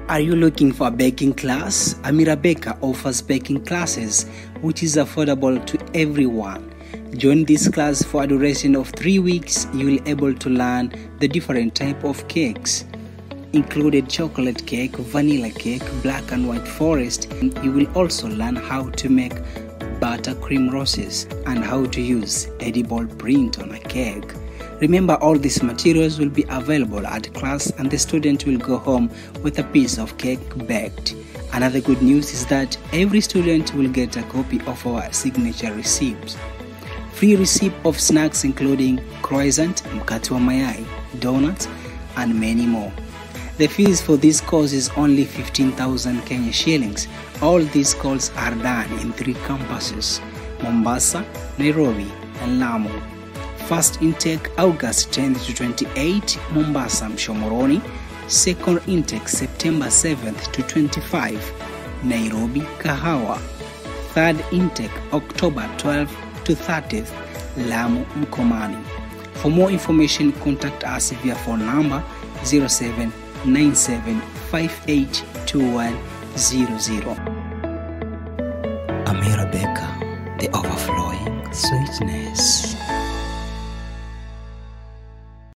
Are you looking for a baking class? Amira Baker offers baking classes which is affordable to everyone. Join this class for a duration of 3 weeks. You will be able to learn the different type of cakes, included chocolate cake, vanilla cake, black and white forest. You will also learn how to make buttercream roses and how to use edible print on a cake. Remember, all these materials will be available at class and the student will go home with a piece of cake baked. Another good news is that every student will get a copy of our signature receipts. Free receipt of snacks including croissant, mkate wa mayai, donuts and many more. The fees for this course is only 15,000 Kenya shillings. All these courses are done in 3 campuses: Mombasa, Nairobi and Lamu. First intake August 10th to 28th, Mombasa Mshomoroni. Second intake September 7th to 25th, Nairobi Kahawa. Third intake October 12th to 30th, Lamu Mkomani. For more information, contact us via phone number 0797582100. Amira Baker, the overflowing sweetness.